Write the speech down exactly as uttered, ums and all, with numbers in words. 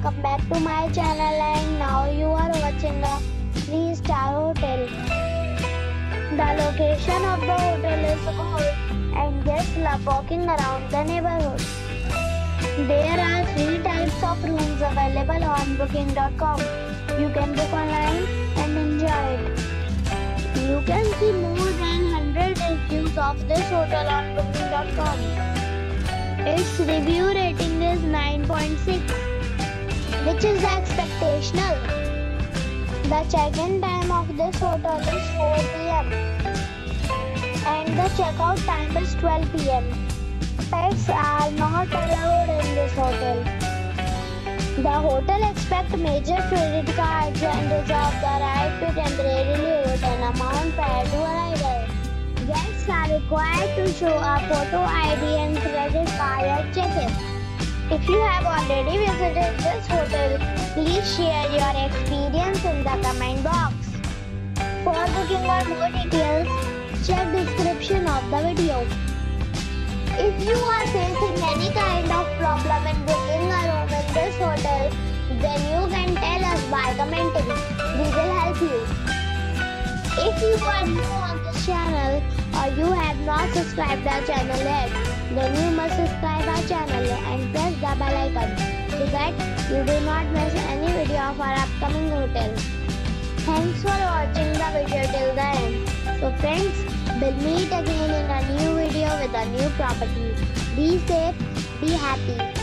welcome back to my channel, and now you are watching a three star hotel. The location of the hotel is good and guests love walking around the neighborhood. There are three types of rooms available on booking dot com. You can book online and enjoy it. You can see more than one hundred reviews of this hotel on booking dot com. Its review rating is nine point six, which is expectational. The check-in time of this hotel is four p m and the check-out time is twelve p m Pets are not allowed in this hotel. The hotel accepts major credit cards and reserves the right to temporarily hold an amount prior to arrival. Guests are required to show a photo I D and credit card at check-in. If you have already visited this hotel, please share your experience in the comment box. For booking or more details, check description of the video. If you are facing any kind of problem in booking a room in this hotel, then you can tell us by commenting. We will help you. If you are new on this channel or you have not subscribed our channel yet, then you must subscribe our channel and press the bell icon so that you do not miss any video of our upcoming hotel. Thanks for watching the video till the end. So friends, we'll meet again in a new video with a new property. Be safe, be happy.